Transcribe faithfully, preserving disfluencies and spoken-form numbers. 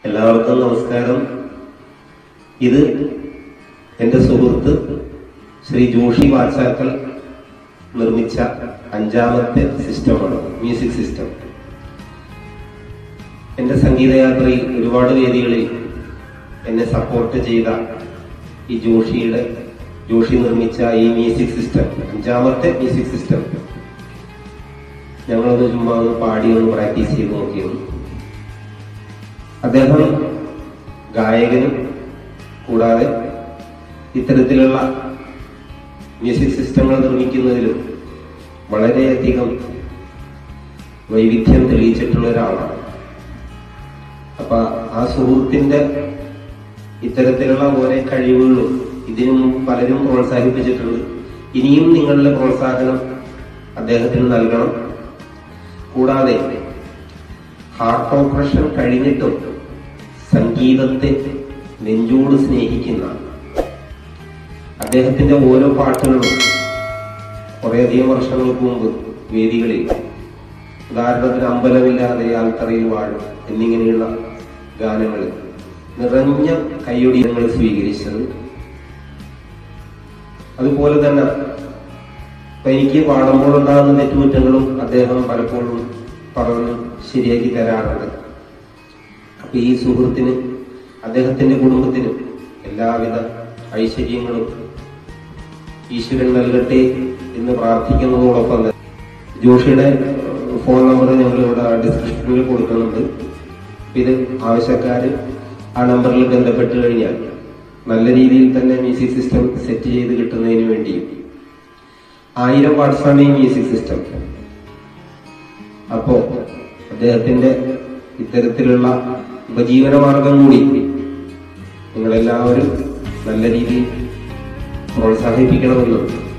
എല്ലാവർക്കും നമസ്കാരം. ഇത് എന്റെ സുഹൃത്ത് ശ്രീ ജോഷി വാച്ചാക്കൽ നിർമ്മിച്ച അഞ്ചാമത്തെ സിസ്റ്റമാണ്, മ്യൂസിക് സിസ്റ്റം. എന്റെ സംഗീതയാത്രയിൽ ഒരുപാട് വേദികളിൽ എന്നെ സപ്പോർട്ട് ചെയ്ത ഈ ജോഷിയുടെ ജോഷി നിർമ്മിച്ച ഈ മ്യൂസിക് സിസ്റ്റം, അഞ്ചാമത്തെ മ്യൂസിക് സിസ്റ്റം, ഞങ്ങളൊന്ന് ചുമ്മാ ഒന്ന് പാടി ഒന്ന് പ്രാക്ടീസ് ചെയ്ത് നോക്കിയിരുന്നു. അദ്ദേഹം ഗായകനും കൂടാതെ ഇത്തരത്തിലുള്ള മ്യൂസിക് സിസ്റ്റങ്ങൾ നിർമ്മിക്കുന്നതിലും വളരെയധികം വൈവിധ്യം തെളിയിച്ചിട്ടുള്ള ഒരാളാണ്. അപ്പൊ ആ സുഹൃത്തിന്റെ ഇത്തരത്തിലുള്ള ഓരോ കഴിവുകളും ഇതിനും പലരും പ്രോത്സാഹിപ്പിച്ചിട്ടുണ്ട്. ഇനിയും നിങ്ങളുടെ പ്രോത്സാഹനം അദ്ദേഹത്തിന് നൽകണം. കൂടാതെ ഹാർട്ട് ഓപ്പറേഷൻ കഴിഞ്ഞിട്ടും സംഗീതത്തെ നെഞ്ചോട് സ്നേഹിക്കുന്ന അദ്ദേഹത്തിന്റെ ഓരോ പാട്ടുകളും കുറേയധികം വർഷങ്ങൾക്ക് മുമ്പ് വേദികളിൽ, ഉദാഹരണത്തിന് അമ്പലമില്ലാതെ ആൽത്തറയിൽ വാഴും എന്നിങ്ങനെയുള്ള ഗാനങ്ങൾ നിറഞ്ഞ കയ്യൊടിയങ്ങൾ സ്വീകരിച്ചത്. അതുപോലെ തന്നെ എനിക്ക് പാടുമ്പോൾ ഉണ്ടാകുന്ന തെറ്റുകുറ്റങ്ങളും അദ്ദേഹം പലപ്പോഴും പറഞ്ഞ് ശരിയാക്കി തരാറുണ്ട്. അപ്പൊ ഈ സുഹൃത്തിന്, അദ്ദേഹത്തിന്റെ കുടുംബത്തിനും എല്ലാവിധ ഐശ്വര്യങ്ങളും ഈശ്വരൻ നൽകട്ടെ എന്ന് പ്രാർത്ഥിക്കുന്നതോടൊപ്പം തന്നെ ജോഷിയുടെ ഫോൺ നമ്പർ ഞങ്ങൾ ഇവിടെ ഡിസ്ക്രിപ്ഷനിൽ കൊടുക്കുന്നുണ്ട്. ഇത് ആവശ്യക്കാര് ആ നമ്പറിൽ ബന്ധപ്പെട്ട് കഴിഞ്ഞാൽ നല്ല രീതിയിൽ തന്നെ മ്യൂസിക് സിസ്റ്റം സെറ്റ് ചെയ്ത് കിട്ടുന്നതിന് വേണ്ടിയും ആയിരം വാട്സാണ് ഈ മ്യൂസിക് സിസ്റ്റം. അപ്പോ അദ്ദേഹത്തിന്റെ ഇത്തരത്തിലുള്ള ഉപജീവന മാർഗം കൂടി നിങ്ങളെല്ലാവരും നല്ല രീതിയിൽ പ്രോത്സാഹിപ്പിക്കണമെന്നും